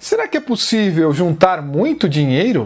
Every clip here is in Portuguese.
Será que é possível juntar muito dinheiro?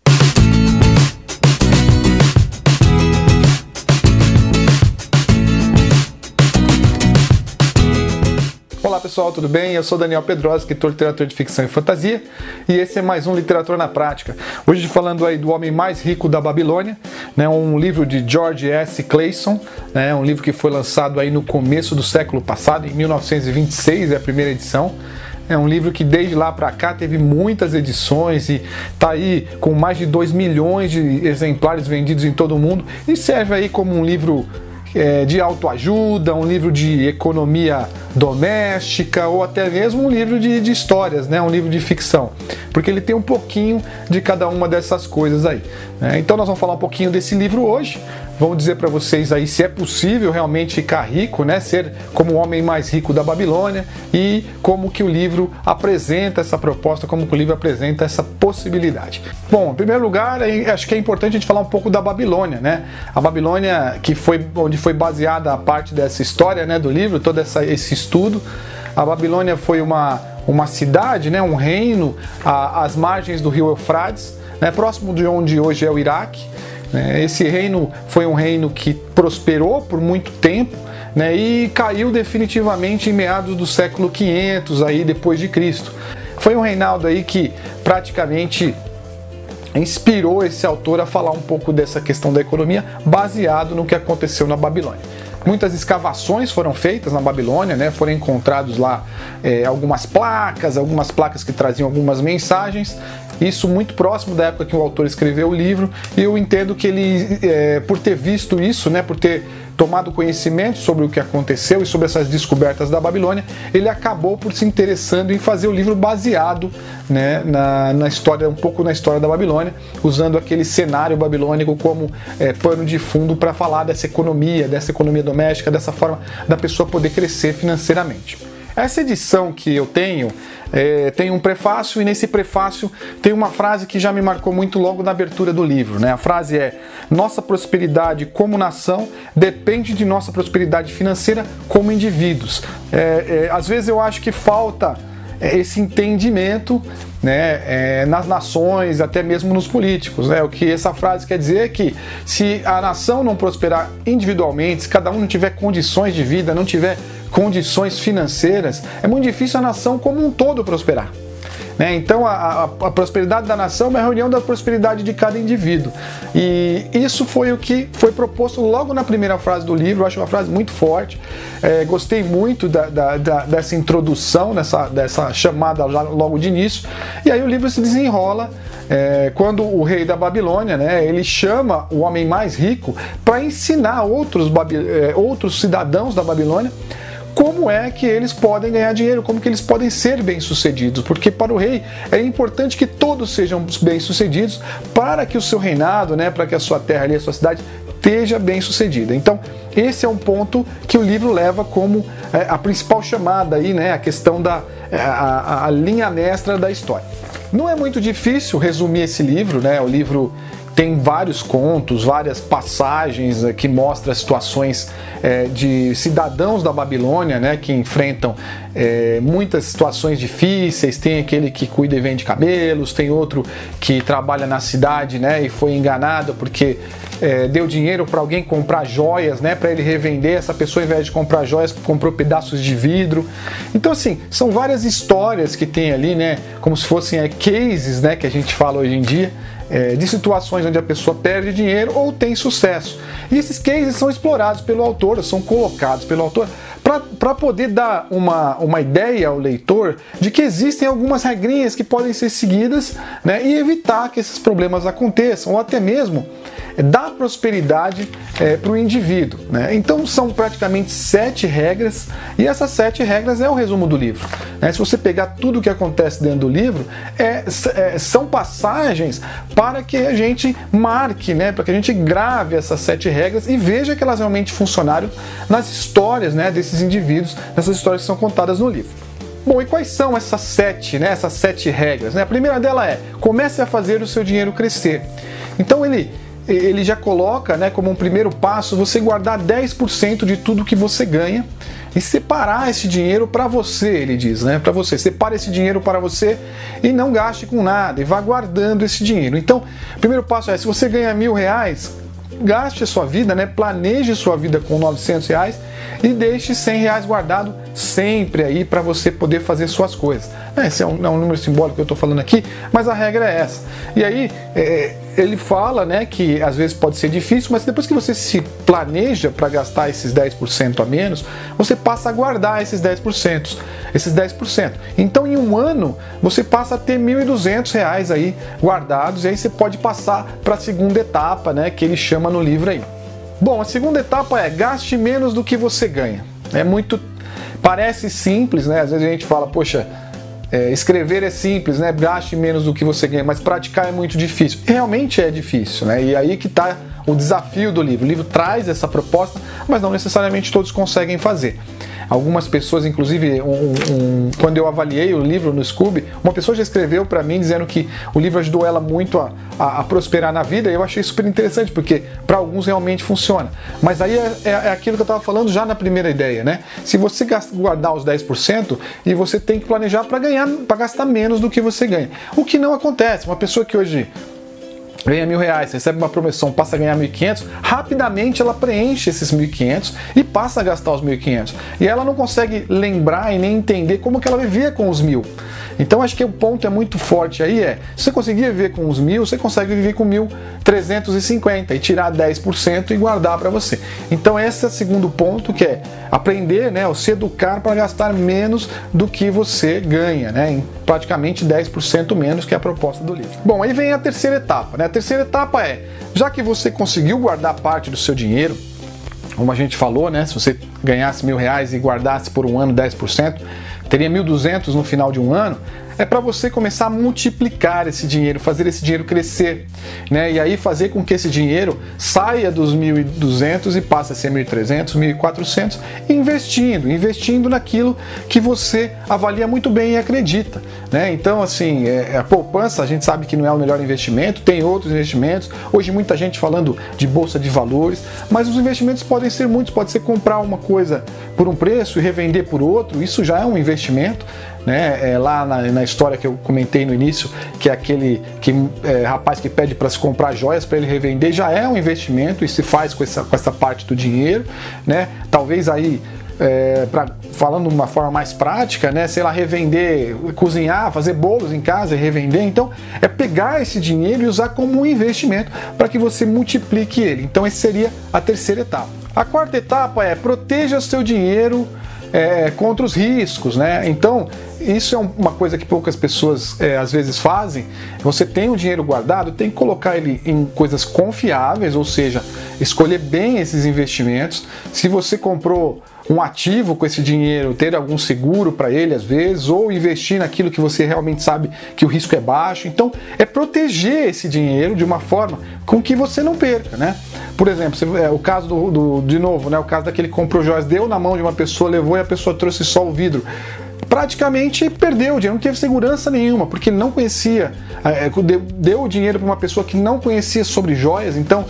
Olá pessoal, tudo bem? Eu sou Daniel Pedrosa, escritor e literatura de ficção e fantasia, e esse é mais um Literatura na Prática. Hoje falando aí do Homem Mais Rico da Babilônia, né, um livro de George S. Clason, né, um livro que foi lançado aí no começo do século passado, em 1926, é a primeira edição. É um livro que desde lá para cá teve muitas edições e está aí com mais de 2 milhões de exemplares vendidos em todo o mundo e serve aí como um livro de autoajuda, um livro de economia doméstica ou até mesmo um livro de histórias, né? Um livro de ficção, porque ele tem um pouquinho de cada uma dessas coisas aí, né? Então nós vamos falar um pouquinho desse livro hoje. Vamos dizer para vocês aí se é possível realmente ficar rico, né? Ser como o homem mais rico da Babilônia e como que o livro apresenta essa proposta, como que o livro apresenta essa possibilidade. Bom, em primeiro lugar, acho que é importante a gente falar um pouco da Babilônia, né? A Babilônia, que foi onde foi baseada a parte dessa história, né, do livro, todo esse estudo. A Babilônia foi uma cidade, né, um reino às margens do rio Eufrates, né, próximo de onde hoje é o Iraque. Esse reino foi um reino que prosperou por muito tempo, né, e caiu definitivamente em meados do século 500 aí depois de Cristo. Foi um reinado aí que praticamente inspirou esse autor a falar um pouco dessa questão da economia baseado no que aconteceu na Babilônia. Muitas escavações foram feitas na Babilônia, né? Foram encontrados lá algumas placas que traziam algumas mensagens. Isso muito próximo da época que o autor escreveu o livro. E eu entendo que ele, por ter visto isso, né? Por ter tomado conhecimento sobre o que aconteceu e sobre essas descobertas da Babilônia, ele acabou por se interessando em fazer o livro baseado, né, na história, um pouco na história da Babilônia, usando aquele cenário babilônico como pano de fundo para falar dessa economia doméstica, dessa forma da pessoa poder crescer financeiramente. Essa edição que eu tenho tem um prefácio, e nesse prefácio tem uma frase que já me marcou muito logo na abertura do livro, né? A frase é: nossa prosperidade como nação depende de nossa prosperidade financeira como indivíduos. Às vezes eu acho que falta esse entendimento, né, nas nações, até mesmo nos políticos, né? O que essa frase quer dizer é que se a nação não prosperar individualmente, se cada um não tiver condições de vida, não tiver condições financeiras, é muito difícil a nação como um todo prosperar, né? Então a prosperidade da nação é uma reunião da prosperidade de cada indivíduo, e isso foi o que foi proposto logo na primeira frase do livro. Eu acho uma frase muito forte. Gostei muito dessa introdução, dessa chamada logo de início, e aí o livro se desenrola quando o rei da Babilônia, né, ele chama o homem mais rico para ensinar outros cidadãos da Babilônia como é que eles podem ganhar dinheiro, como que eles podem ser bem-sucedidos, porque para o rei é importante que todos sejam bem-sucedidos para que o seu reinado, né, para que a sua terra ali, a sua cidade esteja bem-sucedida. Então, esse é um ponto que o livro leva como a principal chamada aí, né, a questão a linha mestra da história. Não é muito difícil resumir esse livro, né? O livro tem vários contos, várias passagens que mostram situações de cidadãos da Babilônia, né, que enfrentam muitas situações difíceis. Tem aquele que cuida e vende camelos, tem outro que trabalha na cidade, né, e foi enganado porque deu dinheiro para alguém comprar joias, né, para ele revender. Essa pessoa, ao invés de comprar joias, comprou pedaços de vidro. Então, assim, são várias histórias que tem ali, né, como se fossem cases, né, que a gente fala hoje em dia, de situações onde a pessoa perde dinheiro ou tem sucesso. E esses cases são explorados pelo autor, são colocados pelo autor para poder dar uma ideia ao leitor de que existem algumas regrinhas que podem ser seguidas, né, e evitar que esses problemas aconteçam, ou até mesmo dar prosperidade para o indivíduo, né? Então são praticamente 7 regras, e essas 7 regras é o resumo do livro, né? Se você pegar tudo o que acontece dentro do livro, são passagens para que a gente marque, né, para que a gente grave essas 7 regras e veja que elas realmente funcionaram nas histórias, né, desses indivíduos, nessas histórias que são contadas no livro. Bom, e quais são essas 7 regras, né? A primeira dela é: comece a fazer o seu dinheiro crescer. Então ele ele já coloca, né, como um primeiro passo você guardar 10% de tudo que você ganha e separar esse dinheiro para você, ele diz, né, para você. Separe esse dinheiro para você e não gaste com nada e vá guardando esse dinheiro. Então, o primeiro passo é, se você ganha R$1.000, gaste a sua vida, né, planeje sua vida com R$900 e deixe R$100 guardado sempre aí para você poder fazer suas coisas. Esse é um número simbólico que eu estou falando aqui, mas a regra é essa. E aí ele fala, né, que às vezes pode ser difícil, mas depois que você se planeja para gastar esses 10% a menos, você passa a guardar esses 10%. Então em um ano você passa a ter R$1.200 aí guardados, e aí você pode passar para a segunda etapa, né, que ele chama no livro aí. Bom, a segunda etapa é gaste menos do que você ganha. Parece simples, né? Às vezes a gente fala, poxa, escrever é simples, né? Gaste menos do que você ganha, mas praticar é muito difícil. Realmente é difícil, né? E aí que está o desafio do livro. O livro traz essa proposta, mas não necessariamente todos conseguem fazer. Algumas pessoas, inclusive, quando eu avaliei o livro no Scooby, uma pessoa já escreveu para mim dizendo que o livro ajudou ela muito a prosperar na vida, e eu achei super interessante, porque para alguns realmente funciona. Mas aí é aquilo que eu estava falando já na primeira ideia, né? Se você guardar os 10%, e você tem que planejar para gastar menos do que você ganha. O que não acontece. Uma pessoa que hoje ganha R$1.000, recebe uma promoção, passa a ganhar 1.500, rapidamente ela preenche esses 1.500 e passa a gastar os 1.500. E ela não consegue lembrar e nem entender como que ela vivia com os 1.000. Então acho que o ponto é muito forte aí, se você conseguir viver com os 1.000, você consegue viver com 1.350 e tirar 10% e guardar para você. Então esse é o segundo ponto, que é aprender, né, ou se educar para gastar menos do que você ganha, né, em praticamente 10% menos, que é a proposta do livro. Bom, aí vem a terceira etapa, né? A terceira etapa é, já que você conseguiu guardar parte do seu dinheiro, como a gente falou, né, se você ganhasse R$1.000 e guardasse por um ano 10%, teria 1.200 no final de um ano. É para você começar a multiplicar esse dinheiro, fazer esse dinheiro crescer, né? E aí fazer com que esse dinheiro saia dos 1.200 e passe a ser 1.300, 1.400, investindo naquilo que você avalia muito bem e acredita, né? Então, assim, a poupança, a gente sabe que não é o melhor investimento, tem outros investimentos. Hoje muita gente falando de bolsa de valores, mas os investimentos podem ser muitos. Pode ser comprar uma coisa por um preço e revender por outro, isso já é um investimento, né? Lá na história que eu comentei no início, que é aquele rapaz que pede para se comprar joias para ele revender, já é um investimento e se faz com essa parte do dinheiro, né? Talvez aí, falando de uma forma mais prática, né? Sei lá, revender, cozinhar, fazer bolos em casa e revender. Então é pegar esse dinheiro e usar como um investimento para que você multiplique ele. Então essa seria a terceira etapa. A quarta etapa é proteja seu dinheiro contra os riscos, né? Então, isso é uma coisa que poucas pessoas às vezes fazem. Você tem o dinheiro guardado, tem que colocar ele em coisas confiáveis, ou seja, escolher bem esses investimentos. Se você comprou um ativo com esse dinheiro, ter algum seguro para ele às vezes, ou investir naquilo que você realmente sabe que o risco é baixo. Então, é proteger esse dinheiro de uma forma com que você não perca, né? Por exemplo, o caso de novo, né? O caso daquele que comprou joias, deu na mão de uma pessoa, levou e a pessoa trouxe só o vidro. Praticamente perdeu o dinheiro, não teve segurança nenhuma, porque ele não conhecia, deu o dinheiro para uma pessoa que não conhecia sobre joias. Então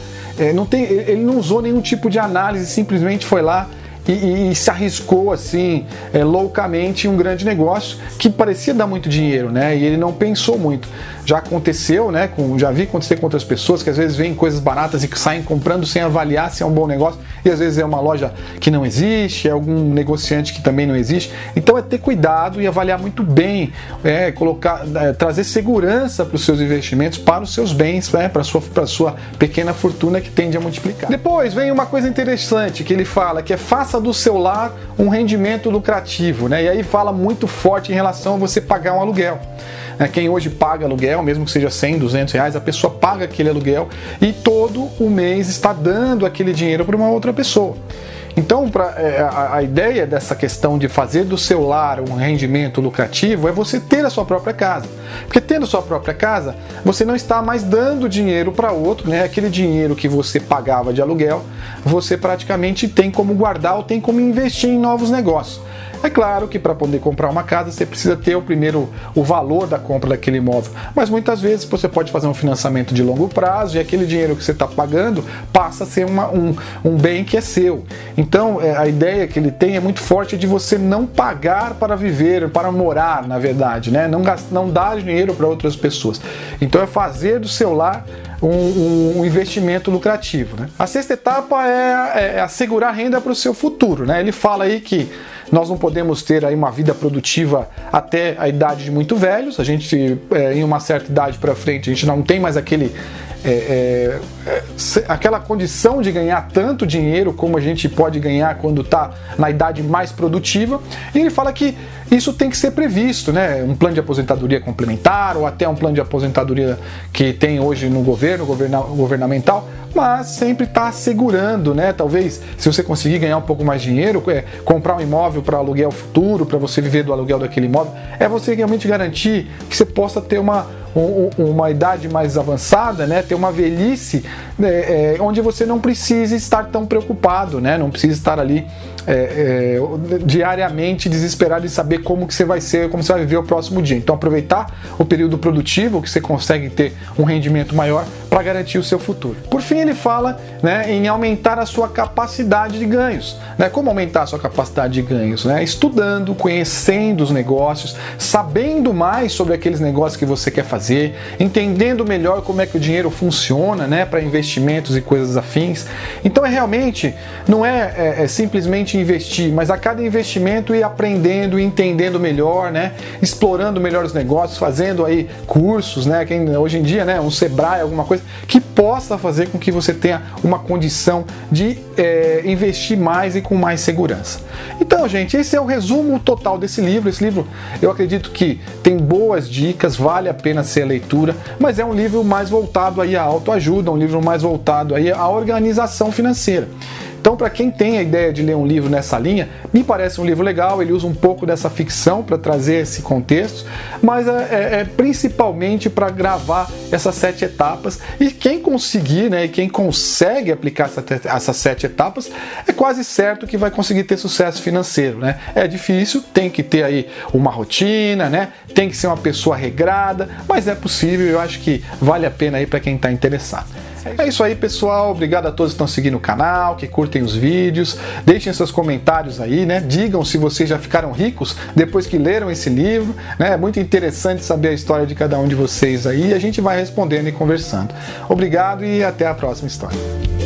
ele não usou nenhum tipo de análise, simplesmente foi lá e se arriscou assim, loucamente, em um grande negócio que parecia dar muito dinheiro, né? E ele não pensou muito. Já aconteceu, né? Já vi acontecer com outras pessoas que às vezes veem coisas baratas e que saem comprando sem avaliar se é um bom negócio, e às vezes é uma loja que não existe, é algum negociante que também não existe. Então é ter cuidado e avaliar muito bem, trazer segurança para os seus investimentos, para os seus bens, para a sua pequena fortuna que tende a multiplicar. Depois vem uma coisa interessante que ele fala, que é faça do seu lar um rendimento lucrativo, né? E aí fala muito forte em relação a você pagar um aluguel. Quem hoje paga aluguel, mesmo que seja R$100, R$200, a pessoa paga aquele aluguel e todo o mês está dando aquele dinheiro para uma outra pessoa. Então, a ideia dessa questão de fazer do seu lar um rendimento lucrativo é você ter a sua própria casa. Porque tendo a sua própria casa, você não está mais dando dinheiro para outro, né? Aquele dinheiro que você pagava de aluguel, você praticamente tem como guardar ou tem como investir em novos negócios. É claro que para poder comprar uma casa você precisa ter o valor da compra daquele imóvel, mas muitas vezes você pode fazer um financiamento de longo prazo e aquele dinheiro que você está pagando passa a ser um bem que é seu. Então a ideia que ele tem é muito forte de você não pagar para viver, para morar, na verdade, né? Não dar dinheiro para outras pessoas. Então é fazer do seu lar um investimento lucrativo, né? A sexta etapa é assegurar renda para o seu futuro, né? Ele fala aí que nós não podemos ter aí uma vida produtiva até a idade de muito velhos. A gente, em uma certa idade para frente, a gente não tem mais aquela condição de ganhar tanto dinheiro como a gente pode ganhar quando está na idade mais produtiva. E ele fala que isso tem que ser previsto, né? Um plano de aposentadoria complementar ou até um plano de aposentadoria que tem hoje no governo governamental, mas sempre está assegurando, né? Talvez, se você conseguir ganhar um pouco mais de dinheiro, comprar um imóvel para aluguel futuro, para você viver do aluguel daquele imóvel, é você realmente garantir que você possa ter uma idade mais avançada, né? Ter uma velhice onde você não precisa estar tão preocupado, né? Não precisa estar ali diariamente desesperado de saber como que você vai ser, como você vai viver o próximo dia. Então aproveitar o período produtivo que você consegue ter um rendimento maior para garantir o seu futuro. Por fim, ele fala, né, em aumentar a sua capacidade de ganhos, né? Como aumentar a sua capacidade de ganhos, né? Estudando, conhecendo os negócios, sabendo mais sobre aqueles negócios que você quer fazer, entendendo melhor como é que o dinheiro funciona, né, para investimentos e coisas afins. Então realmente não é simplesmente investir, mas a cada investimento ir aprendendo e entendendo melhor, né, explorando melhor os negócios, fazendo aí cursos, né, hoje em dia, né, um Sebrae, alguma coisa que possa fazer com que você tenha uma condição de investir mais e com mais segurança. Então, gente, esse é o resumo total desse livro. Esse livro, eu acredito que tem boas dicas, vale a pena ser a leitura, mas é um livro mais voltado aí à autoajuda, um livro mais voltado aí à organização financeira. Então, para quem tem a ideia de ler um livro nessa linha, me parece um livro legal. Ele usa um pouco dessa ficção para trazer esse contexto, mas principalmente para gravar essas 7 etapas. E quem conseguir, né, e quem consegue aplicar essas 7 etapas, é quase certo que vai conseguir ter sucesso financeiro, né? É difícil, tem que ter aí uma rotina, né? Tem que ser uma pessoa regrada, mas é possível. Eu acho que vale a pena aí para quem está interessado. É isso aí, pessoal. Obrigado a todos que estão seguindo o canal, que curtem os vídeos. Deixem seus comentários aí, né? Digam se vocês já ficaram ricos depois que leram esse livro, né? É muito interessante saber a história de cada um de vocês aí. E a gente vai respondendo e conversando. Obrigado e até a próxima história.